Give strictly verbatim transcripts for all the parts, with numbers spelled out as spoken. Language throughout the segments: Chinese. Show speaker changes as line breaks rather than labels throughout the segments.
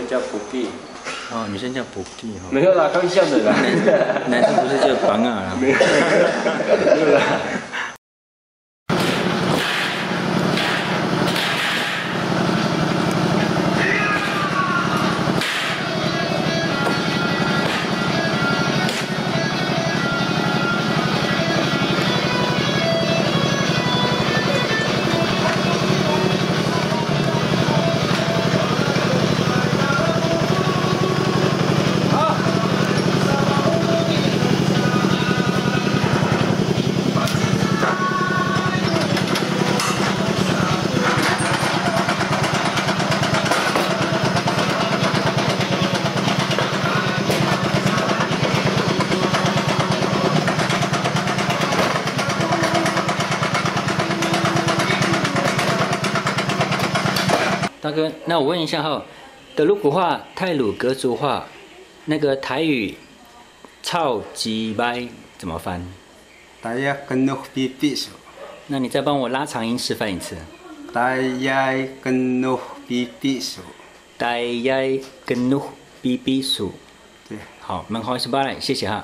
叫补地。
哦，女生叫补地哈。
没有啦，开玩笑的啦。
男生不是叫绑啊啦。
没有，没有啦。
大哥，那我问一下哈，德鲁古话、太鲁阁族话，那个台语“超级掰”怎么翻？
大家跟努比比数。
那你再帮我拉长音示范一次。
大家跟努比比数。
大家跟努比比数。
对，
好，门好是巴来，谢谢哈。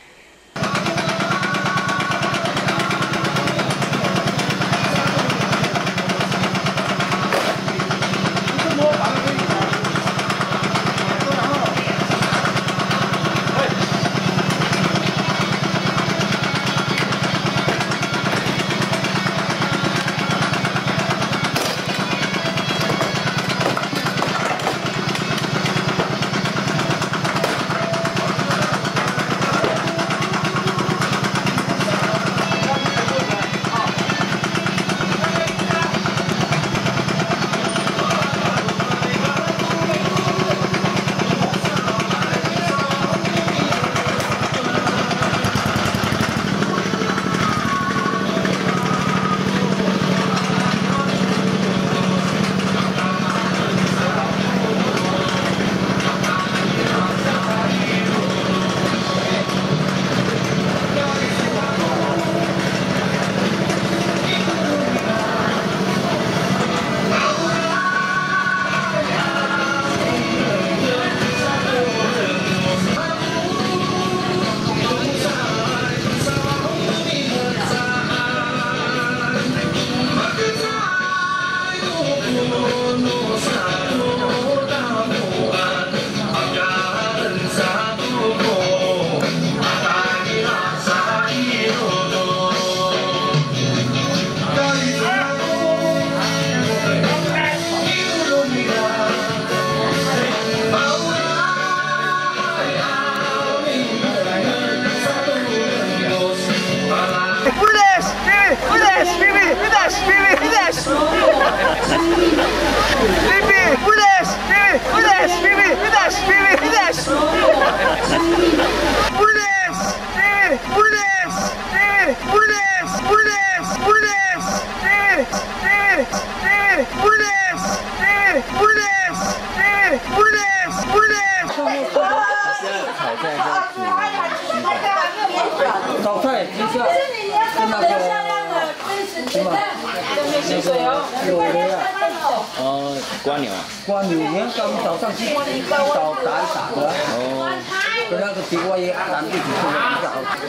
炒菜鸡翅跟那个什么那个有的呀。
哦，瓜牛啊。
瓜牛，你看咱们早上去早打一打的。哦。跟那个地瓜叶阿兰一起做的比较好吃。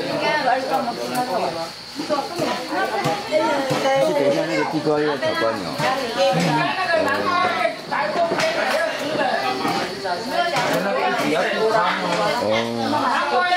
是等一下那个地瓜叶炒瓜牛。
跟那个比较健康哦。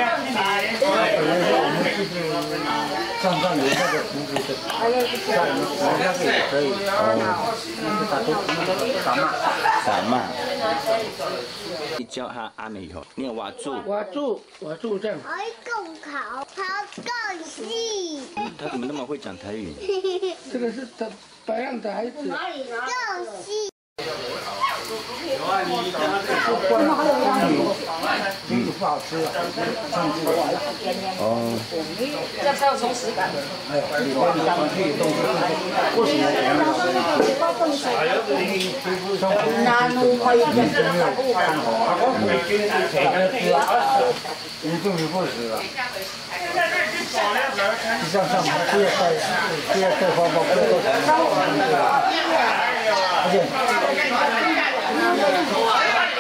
上上有那个厨子的，在我们我们那个也可以哦，打都打骂
打骂。你教他阿美以后，念瓦住。
瓦住，瓦住这样。
我会更好，还更细。
他怎么那么会讲台语？
这个是白白样的孩子。
更细。
有啊，你关关牛，牛不好吃了，上去
哦。
这样才有充实感。
哎，里面的东西都是为什么？
那奴可以跟着在不玩。
你终于不死了。你像上不要带，不要带花包，不要带什么。而且。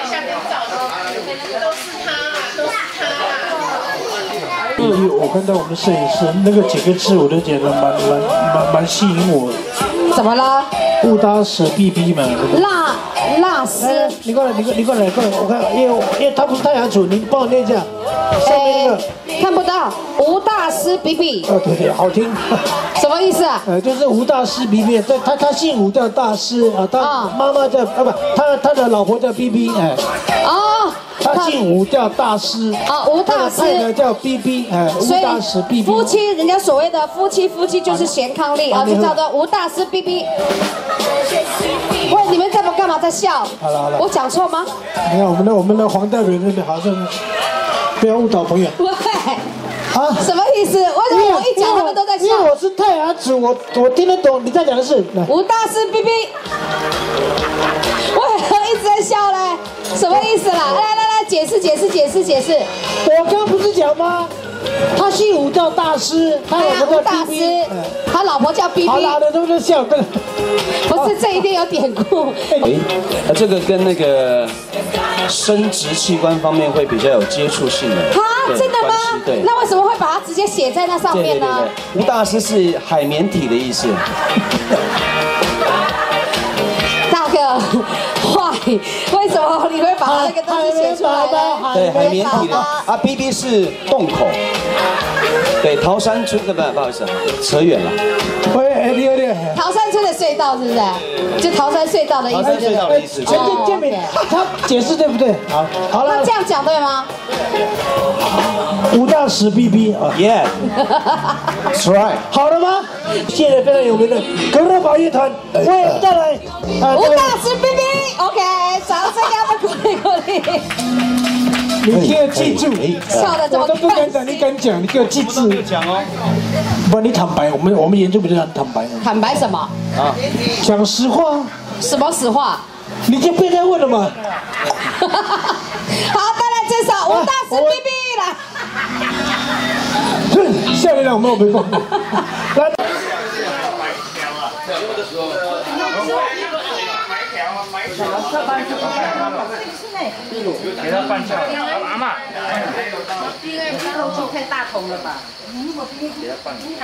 因为我看到我们摄影师那个几个字，我都觉得蛮蛮蛮蛮吸引我。
怎么了？
乌达史 B B 嘛。
辣辣丝。
你过来，你过你过来，过来，我看，因为因为他不是太阳主，你帮我念一下。上面那个。
看不到。吴大师 B B。
哦，对对，好听。
什么意思啊？
呃，就是吴大师 B B， 他他他姓吴叫大师啊，他妈妈叫啊不，他他的老婆叫 B B， 哎。
哦。
他姓吴叫大师。
啊，吴大师。
太太叫 B B， 哎，吴大师 B B。
夫妻，人家所谓的夫妻，夫妻就是贤伉俪啊，就叫做吴大师 B B。喂，你们在干嘛在笑？
好了好了，
我讲错吗？
你看我们的我们的黄代表那边好像不要误导朋友。
喂，啊，什么意思？为什么我一讲他们都在笑？
因为我是太阳主，我我听得懂你在讲的是
吴大师 B B。为何一直在笑嘞？什么意思啦？来来来，解释解释解释解释。
我刚不是讲吗？他姓吴叫大师，他老婆叫 B B，
他老婆叫 B B。
好啦，的都在笑，对。
不是，这一定有典故。
哎，那这个跟那个生殖器官方面会比较有接触性的。
啊，真的吗？
对。
那为什么会把它直接写在那上面呢？
对对对，吴大师是海绵体的意思。
大哥，坏，为什么你会把那个东西写出来呢？
对，海绵体的啊 ，B B 是洞口。对，桃山村的不，不好意思，扯远了。
喂，哎，你有点。
桃山村的隧道是不是？就桃山隧道的意思。
桃山隧道的意思。
全部见面，他解释对不对？好，好了。
他这样讲对吗？
吴大使 B B 啊
，Yeah，That's right。
好了吗？现在非常有名的格勒堡乐团，为带来
吴大使 B B，OK， 掌声给他们鼓励鼓励。
你给我记住，
笑得这么
我都不敢讲，你敢讲，你给我记住。
讲哦。
不，你坦白，我们我们研究比较坦白。
坦白什么？
啊，
讲实话。
什么实话？
你就别再问了嘛。
好，再来介绍吴大使 B B 来。
哼，下面让我们我没空。来。
给他半价，阿妈。
第二批后就太大桶了吧？
给他半价。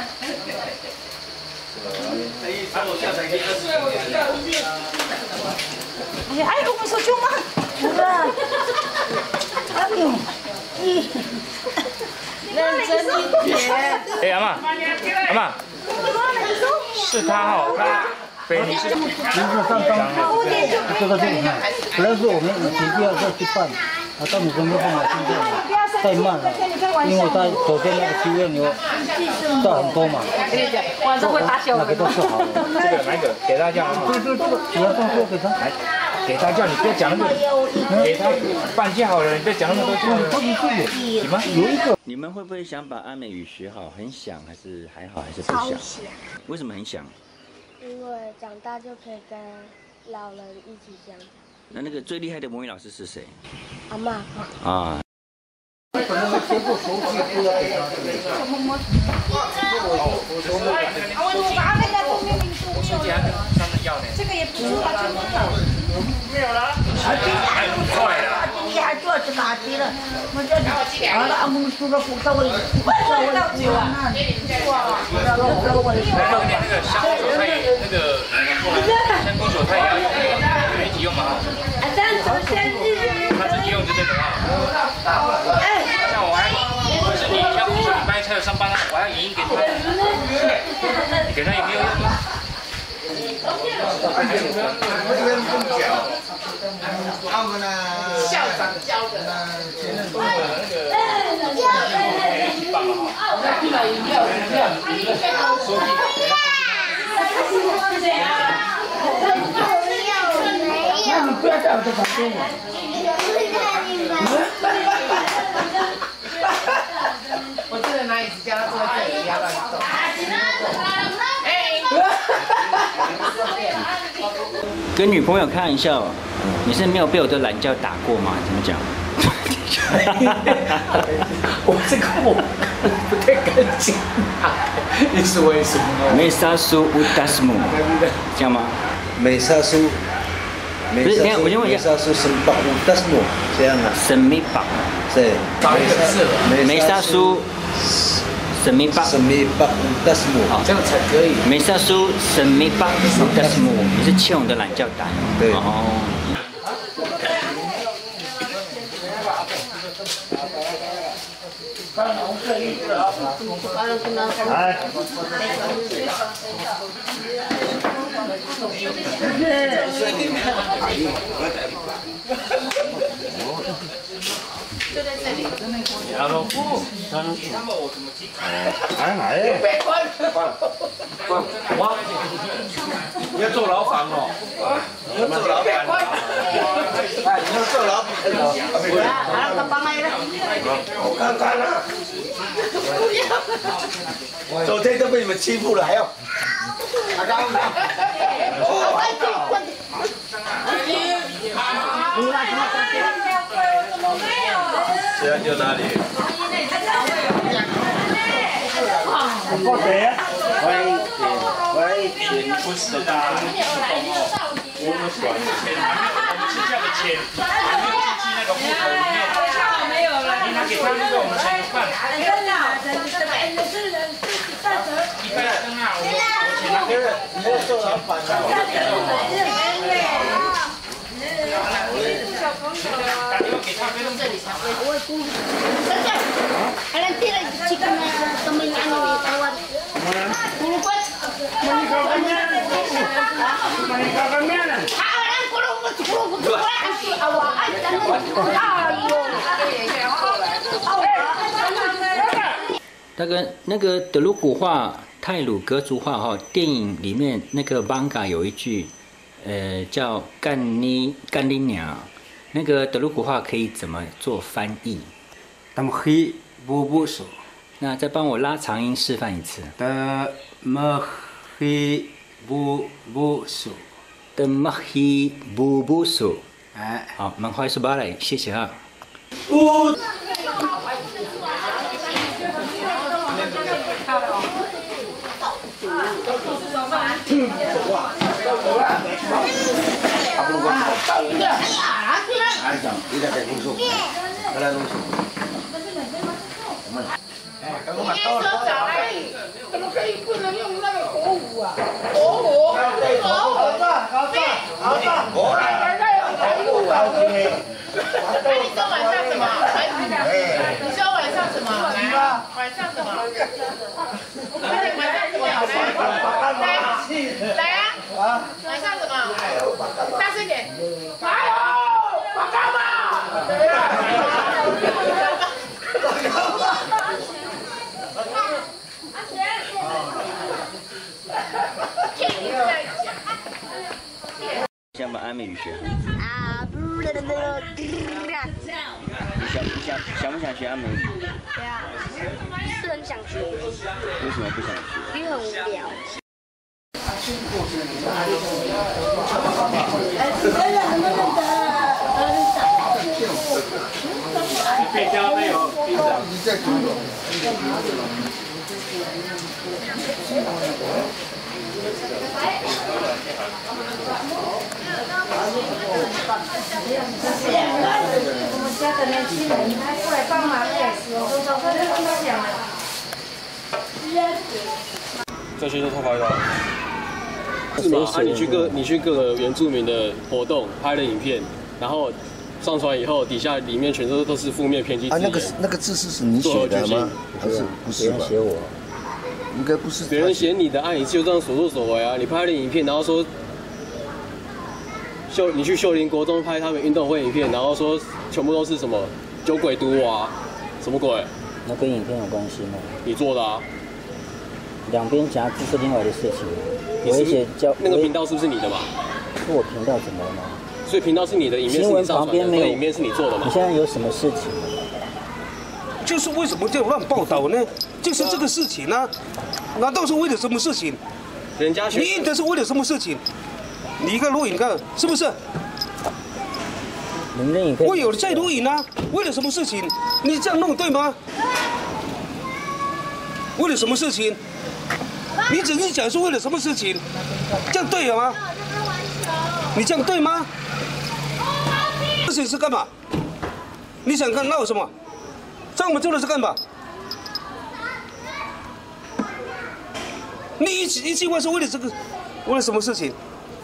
哎，我们说舅妈。是啊。哎呦，你认真一点。
哎，阿妈，阿妈，是他哈，他。北你是，
名字上当，这个是你看，本来是我们以前第二个去办，啊，到你身边办了，现在太慢了，因为在昨天那个七月牛赚很多嘛，
晚上会大笑
那个都是好的。
这个哪个？给他叫，
对对对，主要动作给他，
来，给他叫，你不要讲那个，给他半价好了，你不要讲那么多。
不是这个，
你们
有一个。
你们会不会想把阿美语学好？很想还是还好还是不想？为什么很想？
因为长大就可以跟老人一起这样讲。
那那个最厉害的母语老师是谁？
阿嬷。
啊。
可能会全部熟悉，不要给他。
这个也不错，
没有了，还不快了。
你还做这哪去了？我叫你，好了，俺们说了不稍微，稍微到酒啊。哇，那个那
个香菇韭菜，那个香菇韭菜也要用那个一起用嘛哈。
啊，这样子生日。
他自己用就对了啊。
哎，
像我还，是你像我礼拜才有上班，我还要影音给他。你给他也没有用啊。
校长教的。
那你不要在我这旁边了。
我记得拿椅子叫他坐在这里，要不然你走。
跟女朋友开玩笑，你是没有被我的懒觉打过吗？怎么讲？
我这个我不太敢讲，你是为什么？
梅萨苏乌达斯姆，这样吗？
美萨苏
不是，等下我先问一下。
梅沙苏生巴乌达斯诺这样啊？
神秘巴。
对。
找一个字。
梅沙苏。神秘巴。
神秘巴乌达斯诺。
好，这样才可以。
梅沙苏神秘巴乌达斯诺，你是庆的懒觉胆。
对。
哦。
然后不，然后那么我怎么记？哎哎，别关，关关，你要坐牢房哦，你要坐牢房，哎，你要坐牢房哦。啊，那帮来了，我看看了，不要，昨天都被你们欺负了，还要，阿刚，哦，这样就哪里？
过谁啊？
喂，喂，钱不是的，我们是钱，我们是这个钱，没有进去那个户头里面。没有了，你拿给他那个我们才能办。真的，真的，是人自己办的。一百升啊，我我钱拿给他。你要做老板的。打电话给他，不用这里才会。我估计，真的，还能进来几个呢？都没拿你台湾。古关，你搞个面呢？你搞个面呢？啊，俺咕噜咕噜咕噜，俺是啊我爱咱们，哎呦，
那个那个德鲁古话、泰鲁格族话哈，电影里面那个 Vanga 有一句。 呃，叫干你干你娘，那个德鲁古话可以怎么做翻译？
他们黑不不手，
那再帮我拉长音示范一次。
他们黑不不手，
的么黑不不手。
哎，
好，蛮快速巴来，谢谢啊。
不。
怎么可以不能用那个火舞啊？火舞，火舞，好的，我来来来，来舞啊！哎，你说晚上什么？你说晚上什么？来，晚上什么？快点，晚上什么？来，来啊！晚上什么？大声点！哎呦，我干嘛？
想把阿美语学好。啊！你想你想想不想学阿美语？
对啊，是很想学。
为什么不想学？
因为很无聊。
被交没有？你在读懂。
我们家的年轻人还过来帮忙也是，我早上就跟他讲了。
在学校偷拍的。是吗？啊，你去各你去各个原住民的活动拍了影片，然后上传以后，底下里面全都都是负面偏激字眼。
啊，那个那个字是你写的吗？不是，不是吧？
写我。
应该不是
别人写你的，按你就这样所作所为啊！你拍了影片，然后说秀，你去秀林国中拍他们运动会影片，然后说全部都是什么酒鬼毒我啊，什么鬼？
那跟影片有关系吗？
你做的啊。
两边夹击是另外的事情。
你是不是
教
那个频道是不是你的嘛？
是我频道怎么了吗？
所以频道是你的，影片是你上传的，那个影片是你做的嘛？
你现在有什么事情？
就是为什么这样乱报道呢？就是这个事情啊，难道是为了什么事情？
人家
你印的是为了什么事情？你一个录影看是不是？
你们的影片
我有在录影啊，为了什么事情？你这样弄对吗？为了什么事情？你只是讲是为了什么事情？这样对了吗？你这样对吗？
情是干嘛？你想看闹什么？在我们做的是干嘛？你一一句话是为了这个，为了什么事情？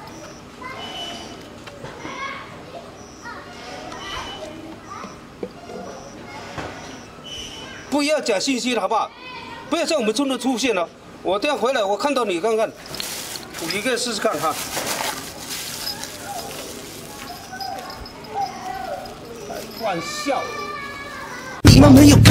不要假信息了，好不好？不要在我们村的出现了。我等下回来，我看到你看看，你可以试试看哈。开玩笑，你们没有。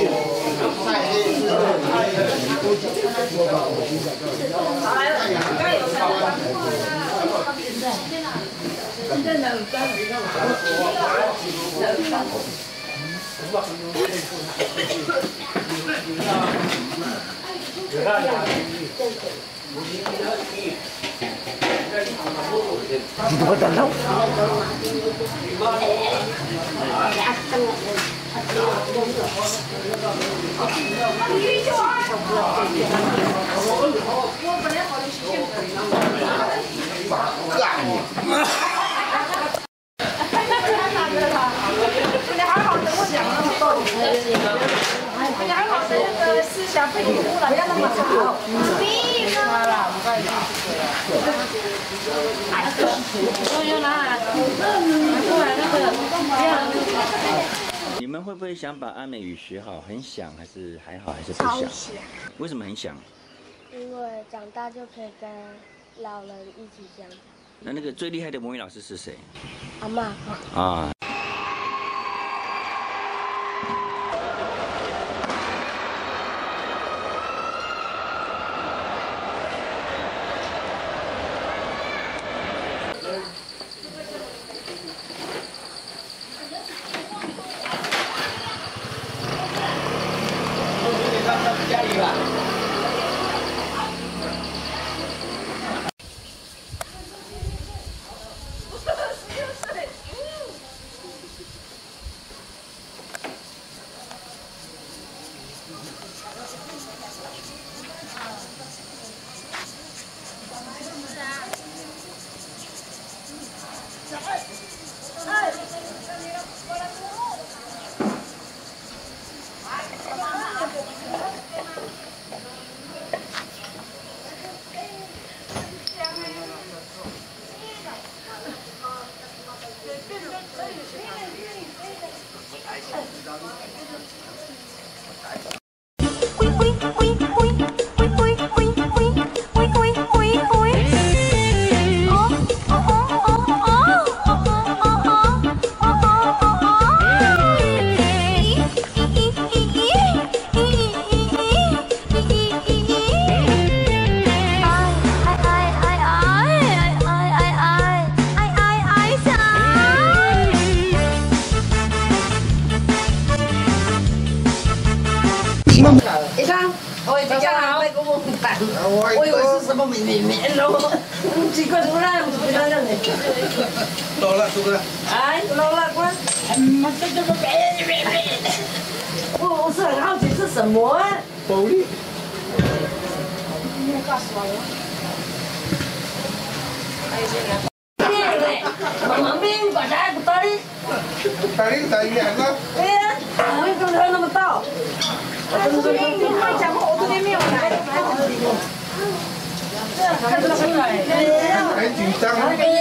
我等等。
你还好等我讲那么多，你还好等那个思想被污染，不要那么吵。逼呢？我有拿，拿过来那个，不要。
你们会不会想把阿美语学好？很想还是还好还是不想？
想。
为什么很想？
因为长大就可以跟老人一起讲。
那那个最厉害的母语老师是谁？
阿嬷。
啊。
家里吧。
你看，我已经叫他那个我不敢，我以为是什么绵绵绵喽，奇怪，怎么那样子不那样的？
老了，是不是？
哎，老了，我，嗯，这这个别别别，我我是很好奇是什么啊？
保利。
你告诉我。旁边把家不大的，
大的大一点吗？
对呀，我也跟他那么大。我这边你快讲话，我这边没有来。看得出来，
很紧张。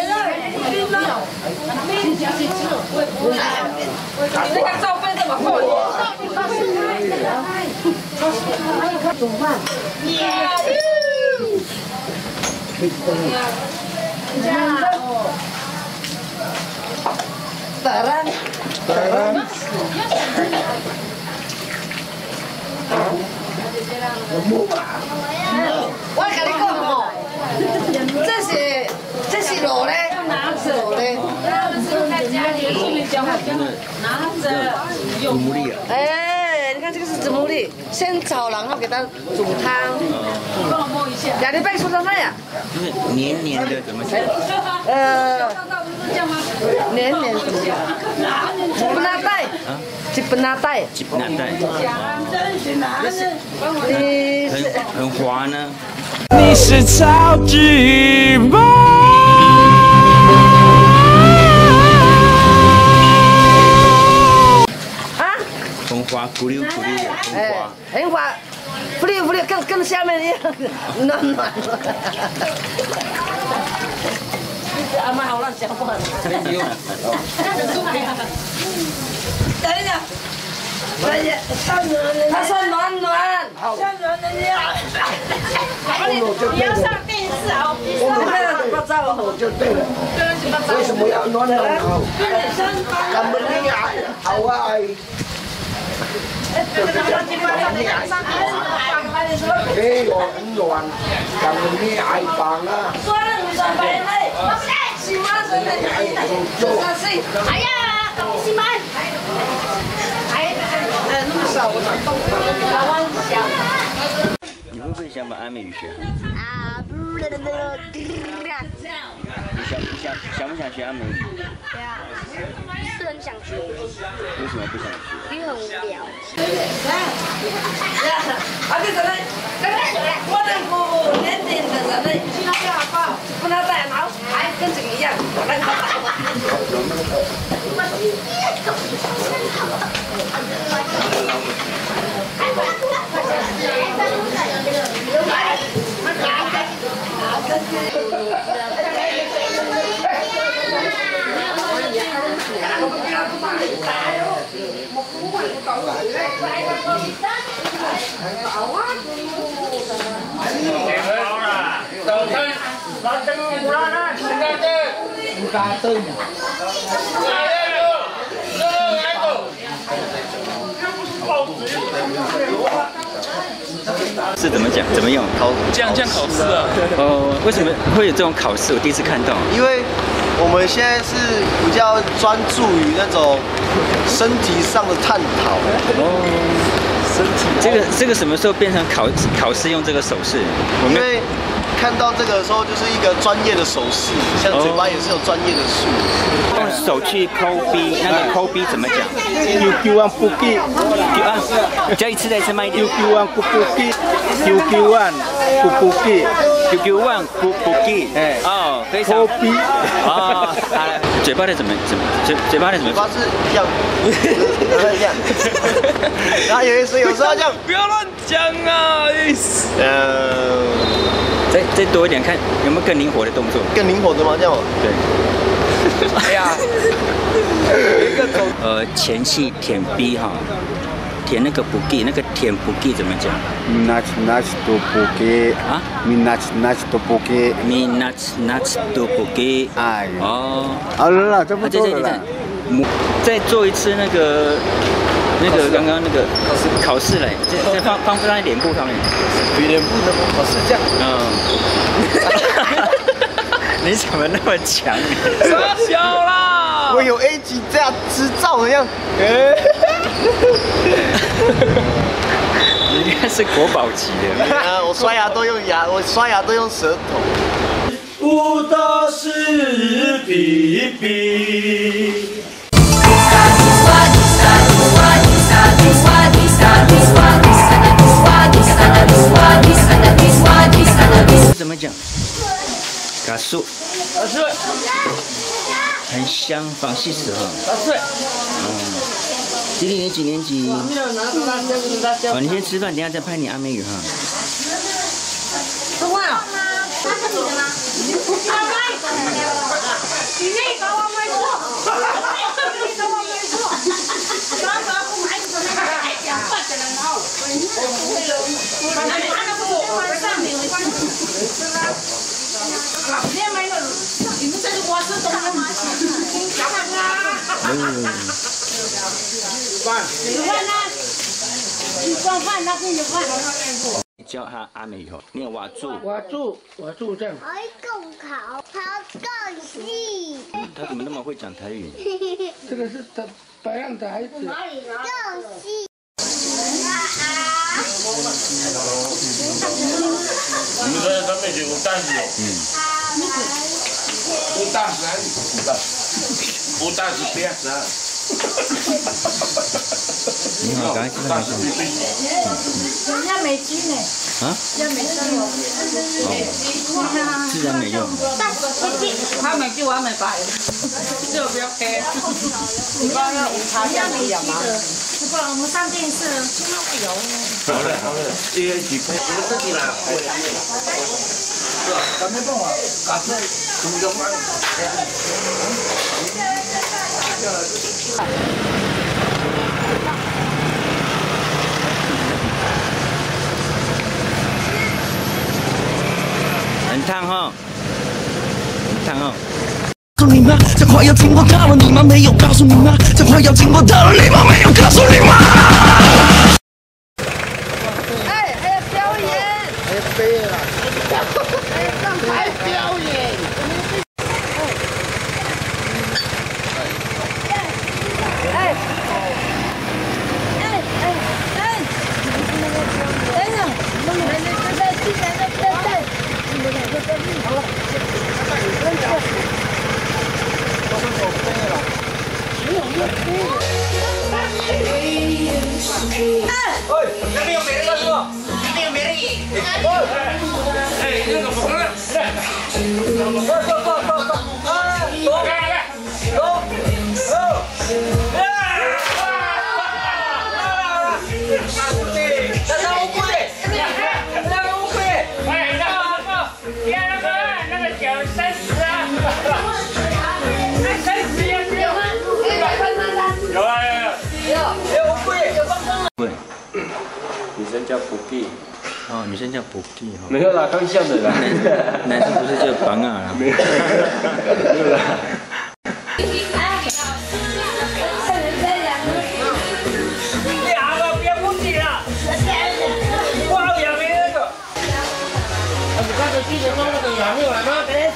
你那个照片这么厚，怎么办？当然，
当然。
我跟你讲哦，这是这是肉嘞，拿着嘞，在家里处理讲话，拿着用。
牡蛎啊。
哎，你看这个是紫牡蛎，先炒，然后给它煮汤。帮我摸一下。两礼拜出上来呀。
就是黏黏的，怎么吃？
呃，黏黏的。吉布纳带。啊。吉布纳带。
吉布纳带。
你
很很滑呢。
你是超级梦。
滑咕溜咕溜的，很
哎
滑。，
很滑，不溜不溜，跟跟下面一样暖暖。阿妈好乱讲话。等一下。哎呀，他说暖暖，像暖暖一样。你要上电视啊！我们那个不照好就对了。为什么要暖很好？咱们恋爱好爱。哎，我很暖，咱们恋爱棒啊！说了你说白了，喜欢什么？哎呀，喜欢。
你会不会想把阿美语学好？
啊，不是的，
你想想想不想学阿美语？
对啊，是很想学，
为什么不想学？
因为很无聊。
啊，这个呢，我的不年轻的人呢，不能再挠，还跟这个一样，来搞打。
是怎么讲？怎么用？考
这样这样考试啊？
哦，为什么会有这种考试？我第一次看到。
因为我们现在是比较专注于那种身体上的探讨。
哦，身体。这个这个什么时候变成考考试用这个手势？我
因为看到这个的时候，就是一个专业的手势，像嘴巴也是有专业的术。
用手去抠鼻，那个抠鼻怎么讲
？Q Q one 不给
，Q 啊，再一次再一次慢一点。
Q Q one 不不给 ，Q Q one 不不给
，Q Q one 不不给，哎，哦，非常。
抠鼻，
哦，好了，嘴巴的怎么怎么嘴嘴巴的怎么？
嘴巴是这样，这样，然后有一次有时候这样，
不要乱讲啊！
呃，
再再多一点，看有没有更灵活的动作。
更灵活的吗？这样吗？
对。
哎呀，
呃，前戏舔逼哈，舔那个不给，那个舔不给怎么讲
？Minach nach to 不给
啊
？Minach nach to 不给
？Minach nach to 不给。
哎。
哦。
好了啦，这不多了啦。
再做一次那个那个刚刚那个考试嘞，再再放放在脸部上面。
脸部的考试这样。
嗯。你怎么那么强？
傻小啦！
我有 A 级这样执照的样。
你应该是国宝级的。
啊，我刷牙都用牙，我刷牙都用舌头。
不都是比比。
怎么讲？嘎树，
嘎树，
很香，仿戏时候。
嘎树，
嗯，弟弟你几年级？哦，你先吃饭，等下再拍你阿美语哈。
吃饭了。
那是你的吗？你那个我没做，你那个我没做，刚刚不买什么买两块钱的好，我那个不是上面的，是吧？老天没有，你们这个我是懂的吗？嗯。饭。有饭呢？你装饭那边有饭。
教他阿美语后，念瓦住。
瓦住，瓦住这样。
我会更好，它更细。
他怎么那么会讲台语？
这个是他白样的孩子。
更细。
你们说咱们就有担子哦。嗯。有担子还是有担子？有担子别子。
你好，赶快吃饭去。
人家美金呢？
啊？
人家美金哦。
哦。自然美用。
他美金，我美白，这个不要开。你帮那午茶加美养吗？不然我们上电视有。
好嘞，好嘞，一个几块，我们自己来。是吧？咱们帮我感谢你的饭。
很烫哈，很烫哦。
告诉你吗？这快要经过到了，你妈没有告诉你吗？这快要经过到了，你妈没有告诉你吗？
哎，还有表演，
还有飞了，
还有上台表演。哎，哎，哎，哎，等等，我们来来来，进来来来来，进来来来来，好了，真的。
哎，那边有美人哥是吧？那边有美人鱼。哎，那个不能。走走走走走，哎，走，来来，走，走。
女生叫布吉，
哦，女生叫布吉哦。
没有啦，刚笑的啦。
男生不是叫绑啊啦？
没有，没有啦。
两个别布吉了，我好养没那个。你看这记者说那个养没有来吗？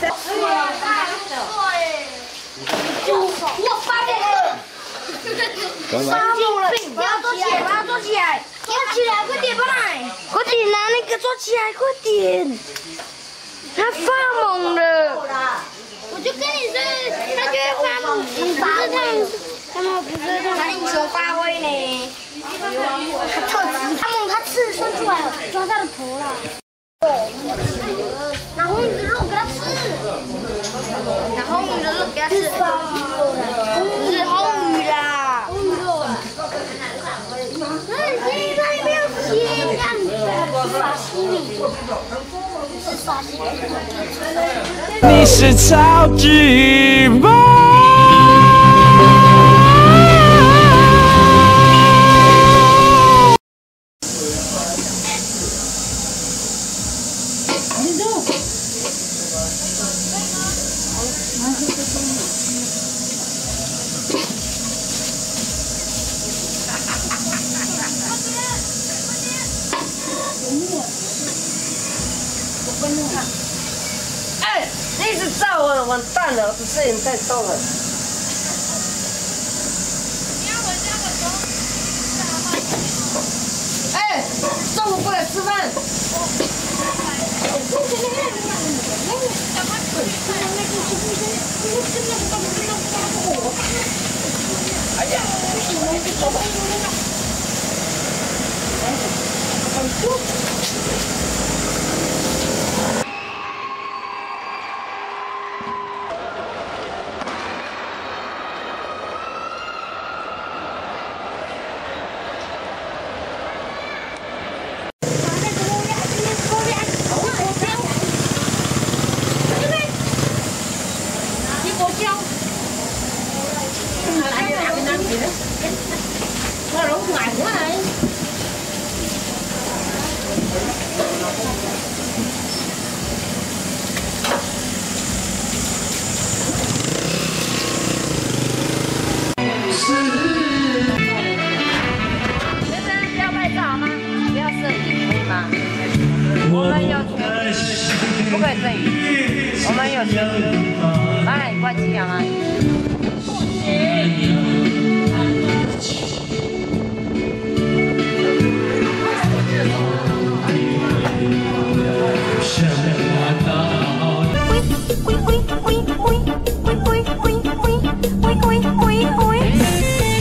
我发现了。杀救了！不要坐起来，把它坐起来，坐起来，快点，快点，快点拿那个坐起来，快点！他发懵了。我就跟你说，他就会发懵，不是他们，他们不是他们英雄发挥呢。他特质，他猛，他刺伸出来了，抓他的头了。拿红鱼的肉给他吃，拿红鱼的肉给他吃，不是红鱼啦。现在没有血，这样子，沙西米，是沙西米。
你是超级棒。
哎，你一直照我了，完蛋了，不是人太瘦了。哎，中午过来吃饭。哎呀，不行，我们走吧。Nó đổ ngoài quá này.
Ui, ui, ui, ui, ui, ui, ui, ui, ui, ui.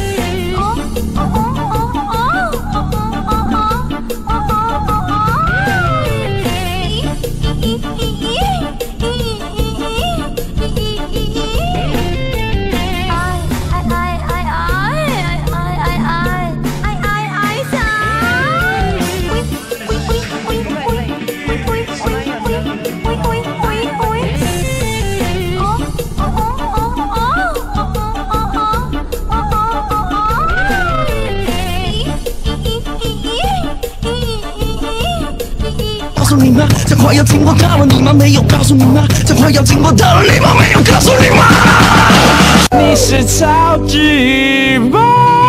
诉你吗？这快要经过到了，你妈没有告诉你吗？这快要经过到了，你妈没有告诉你吗？
你是超级棒。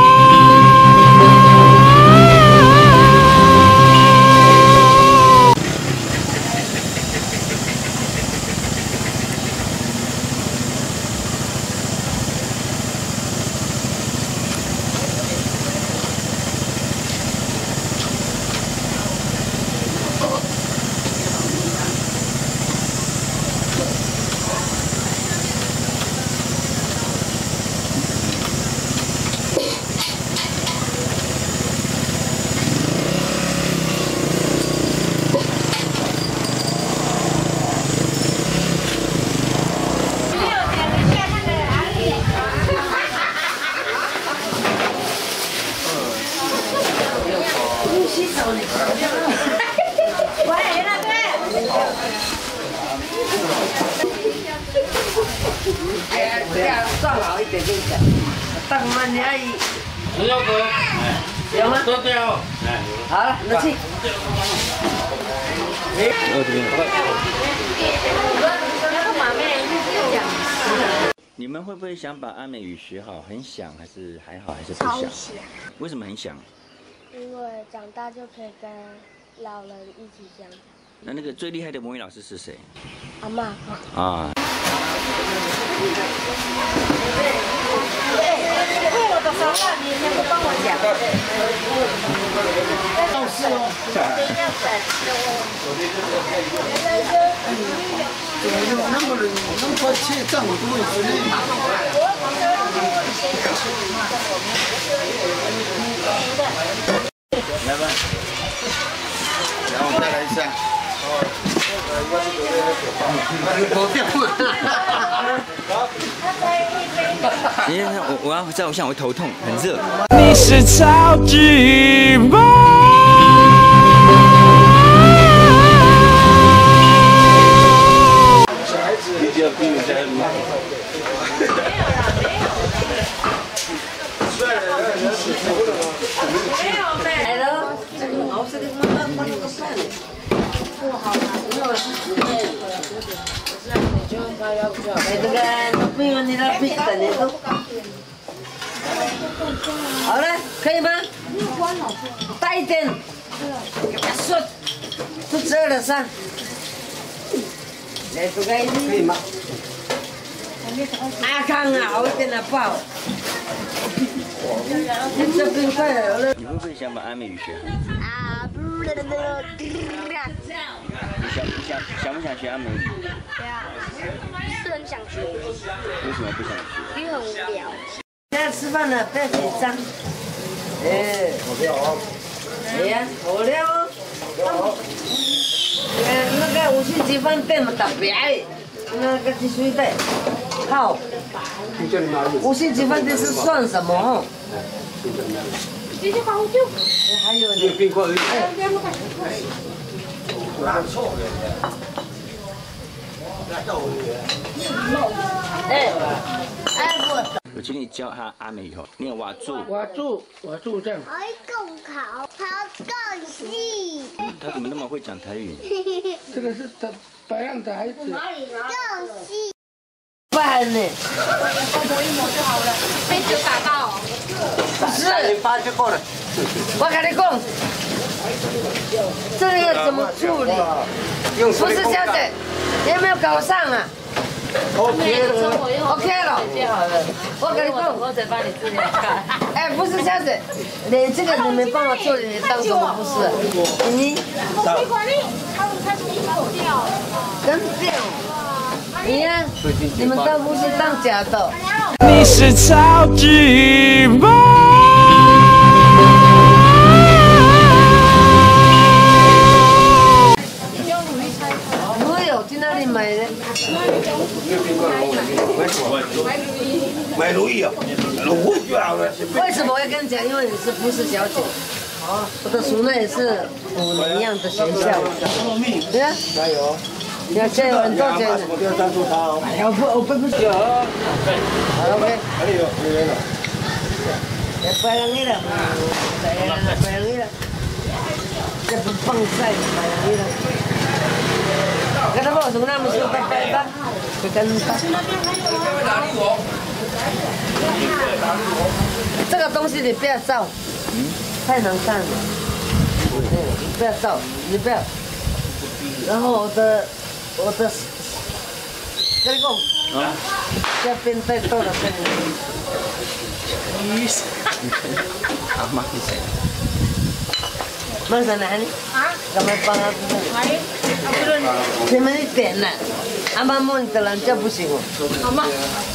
算好一点跟你讲，当妈你阿姨。
石头哥，
有吗？
都对哦。
好了，拿去。
你们会不会想把阿美语学好？很想还是还好还是不想？
超想。
为什么很想？
因为长大就可以跟老人一起讲。
那那个最厉害的母语老师是谁？
阿嬷。
啊。
为我的手话，你能不帮我讲？
倒是哦。怎么就那么冷？那么快切这么多之类的。
来吧，然后再来一下。
头掉了。
你看，我我要在我想我会头痛，很热。
你是超级棒。
小孩子比较比人家慢。
来了，这个毛色的慢慢慢慢算了。不好了，因为我是姊妹。哎，这个不用你的鼻子的那个。好了，可以吗？大一点。说，都这了噻。来，这个可以吗？阿康啊，好一点的抱。你这边快来了。
你会不会想把阿美语学好？
啊，不是的，
你想不想想不想学阿美语？
对啊，是很想学。
为什么不想学？
因为很无聊。
现在吃饭了，不要紧张。哎，好料啊！哎呀，好料哦！呃，那个五星级饭店嘛特别，那个汽水的，好。五星级饭店是算什么哦？这就好久。还有呢。冰块。哎，哎不。
我请你教他阿美语后，念瓦住。
瓦住，瓦住这样。
可以更好，它更细。
他怎么那么会讲台语？
这个是他白浪的孩子。
更细。
饭呢？
抹一抹就好了，被酒打到。
不是，八就够了。我跟你讲，这个要怎么处理？不是小姐，有没有搞上啊 ？OK 了 ，OK 了，我跟你讲，我再帮你自己看。哎，不是小姐，连这个你没办法处理，你当什么不是？你？没管你，他们开始搞掉。真掉。你呀，你们都不是当假的。
你是超级棒。
我有去哪里买的？
买如意啊，如意啊！
为什么我要跟你讲？因为你是不是小姐？我的叔呢也是五年一样的学校。对啊，加油！你要加油，很多钱。不要赞助他哦。哎呀，我不，我不不行。好 ，OK。哪里有？这边的。白人的了，白人的，白人的。这不放晒，白人的。 跟他们从那么说拜拜吧，就跟他。这个东西你不要照，嗯，太难看了。你不要照，你不要。然后我的，我的，跟你讲，啊，这边太多了，这里。
阿妈是谁？
Masa na ni? Ha? Kamay pangat mo. Ay, ako rin. Si Maniten na. Ama mo ang talanca pusing mo. Ama.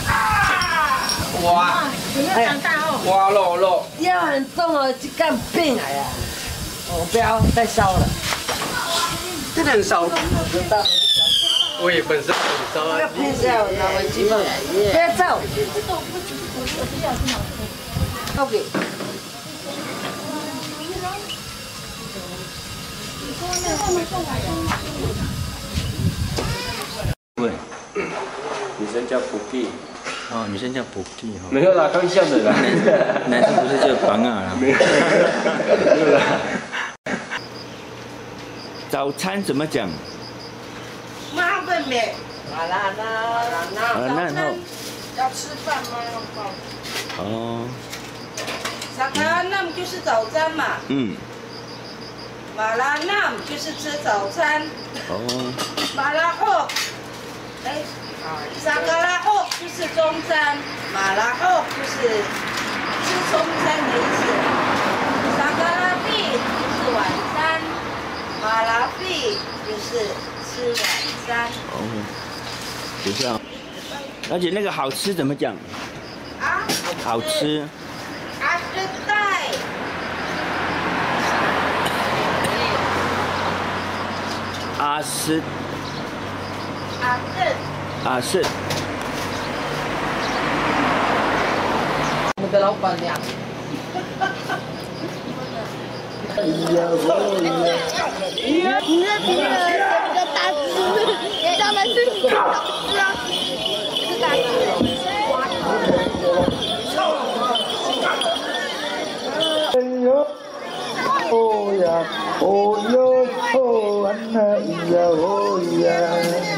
哇！哇肉肉！
腰很重哦，去干病哎呀！我不要再烧了。
真的很烧。
知道。
我也本身很烧啊。
要拼下我拿回去放。不要照。OK。
对，
女生叫普吉，
哦，女生叫普吉哈。
没有啦，开玩笑的啦。
男生不是叫绑啊啦。
没有，没有啦。
早餐怎么讲？
妈妹妹，好啦，那那
那然后
要吃饭吗？
哦。
沙卡那么就是早餐嘛。嗯。 马拉纳姆就是吃早餐。哦。马拉奥，哎，沙格拉奥就是中餐，马拉奥就是吃中餐的意思。沙格拉币就是晚餐，马拉币就是吃晚餐。
哦。等一下，而且那个好吃怎么讲？啊？好吃。
阿斯代。
阿斯，
阿斯，
阿斯，
我们的老板娘。
你那比那比较大只，上面是小只啊，是大只。哎呦，哦呀，哦哟，哦安娜呀，哦呀。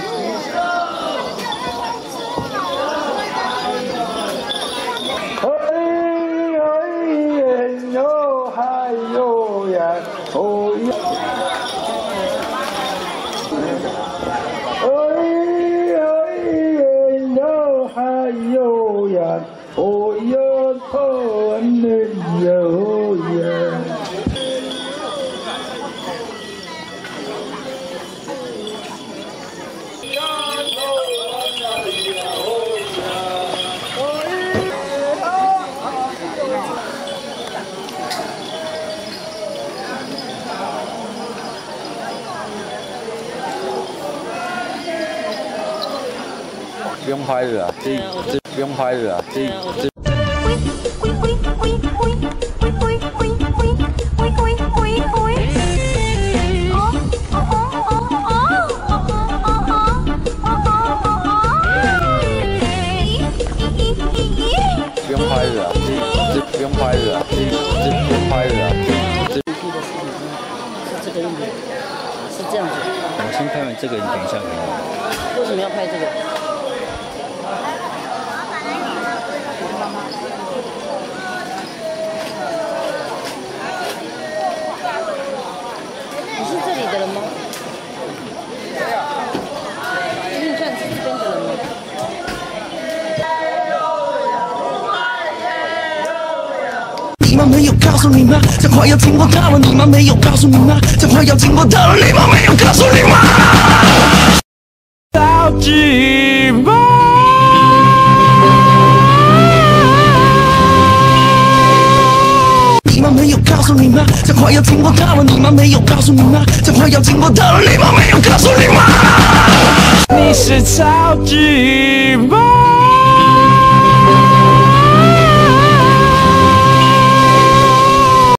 不用拍的啊，这这不用拍的啊，这这。不用拍的啊，这这不用拍的啊，这这不用拍的啊，这这。
是这个样子，是这样子。
我先拍完这个，你等一下可以。
为什么要拍这个？ 你是这里的人吗？运转是这边的人吗？
你们没有告诉你吗？这快要经过到了，你们没有告诉你吗？这快要经过到了，你们没有告诉你吗？
到寂寞。
你们没有告诉你吗？这快要经过到了，你们没有告诉你吗？这快要经过到了，你们没有告诉你吗？
你是超寂寞。